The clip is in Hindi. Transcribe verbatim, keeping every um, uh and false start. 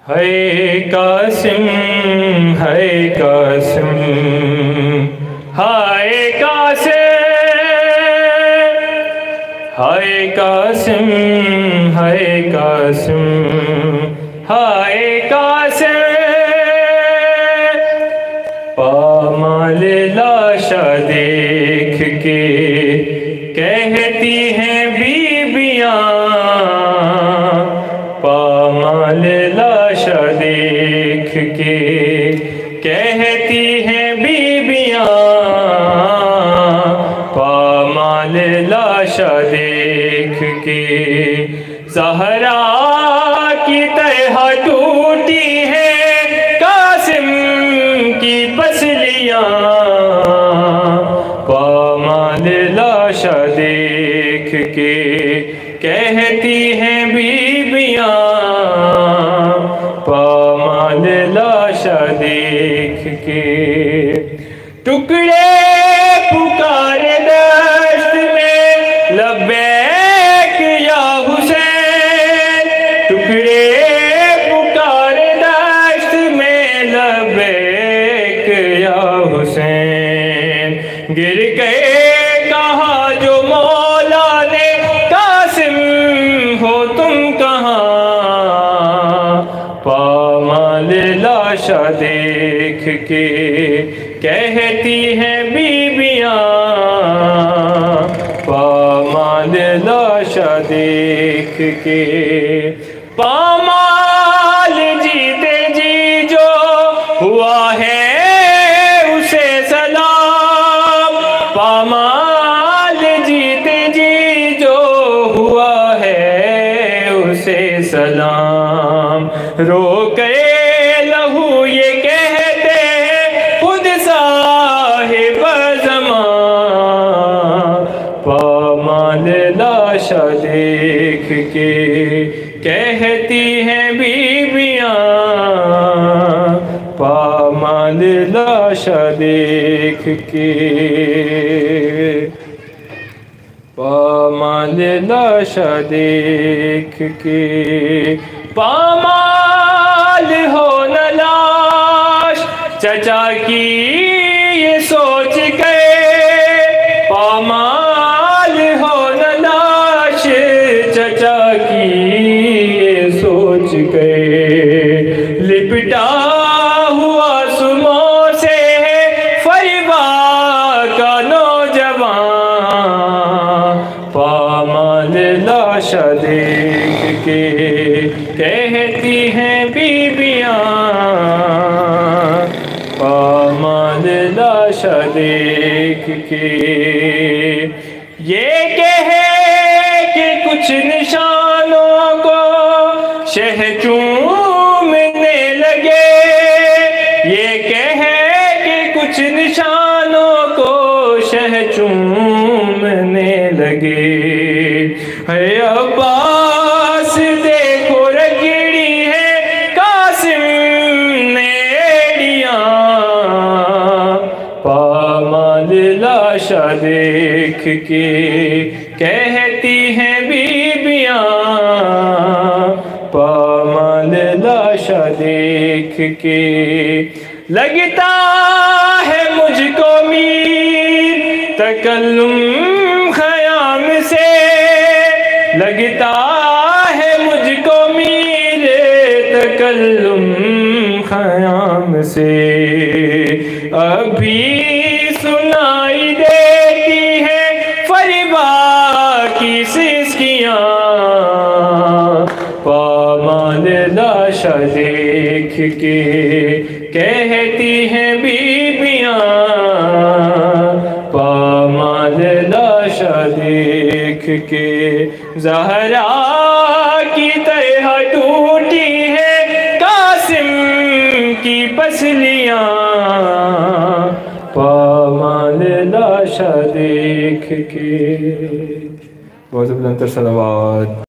है कासिम है कासिम हाय कासिम हाय कासिम हाय कासिम हाय कासिम पामाल लाशा देख के कहती हैं बीबियां, पामाल लाशा देख के कहती हैं बीबियां, पामाल लाशा देख के ज़हरा की तरह टूटी है कासिम की पसलियां, पामाल लाशा देख के कहती हैं बीबियां, पामाल लाशा देख के। टुकड़े पुकारे दश्त में लब्बैक या हुसैन, टुकड़े पुकारे दश्त में लब्बैक या हुसैन, गिर गए कहा जो मौला ने कासिम हो तुम कहाँ, पामाल लाशा देख के कहती हैं बीबियां, पामाल लाशा देख के। पामाल जीते जी जो हुआ है उसे सलाम, पामाल जीते जी जो हुआ है उसे सलाम, रो के लहू ये कहते खुद साहिब ज़मां, पामाल लाशा देख के कहती हैं बीबियां, पामाल लाशा देख के, पामाल लाशा देख के। पामाल हो न लाश चचा की ये सोच गए, पामाल हो न लाश चचा की ये सोच गए, लिपटा हुआ सुमों से फरीबा का नौजवान, पामाल लाशा देख के कहती हैं बीबियां, पामाल लाशा देख के। ये कहे कि कुछ निशानों को शह चूमने लगे, ये कहे कि कुछ निशानों को शह चूमने लगे, है अब्बास देखो रगड़ी है कासिम ने एड़ियां, पामाल लाशा देख के कहती हैं बीबियां, पामाल लाशा देख के। लगता है मुझको मीर तकल्लुम ख़याम से, लगता है मुझको मीर तकल्लुम ख़याम से, अभी सुनाई देती है फरीबा की सिसकियां, पामाल लाशा देख के कहती हैं बीबियां, पामाल लाशा देख के। ज़हरा की तरह टूटी है कासिम की पसलियां, पामाल लाशा देख के। बहुत बुलंद सलावत।